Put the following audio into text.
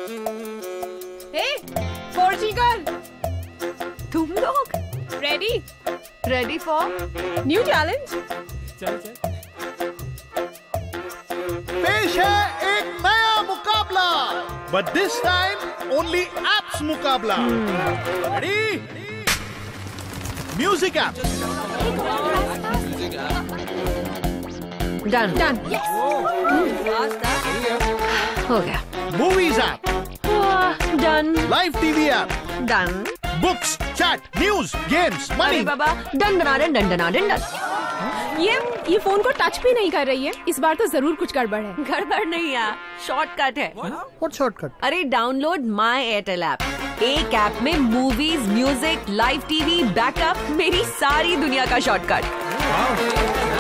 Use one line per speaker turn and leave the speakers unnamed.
हे 4G कर।
तुम लोग रेडी फॉर
न्यू चैलेंज?
चल चल।
पेश है एक नया मुकाबला, but this time only apps मुकाबला। रेडी? Music app.
डन हो गया।
Movies app.
Done
live TV app.
Done.
Books, chat, news, games,
अरे
मनी।
बाबा डन डन।
ये फोन को टच भी नहीं कर रही है। इस बार तो जरूर कुछ गड़बड़ है।
गड़बड़ नहीं यार, शॉर्टकट है।
What shortcut?
अरे डाउनलोड माई एयरटेल ऐप। एक ऐप में movies, music, live TV, backup, मेरी सारी दुनिया का शॉर्टकट।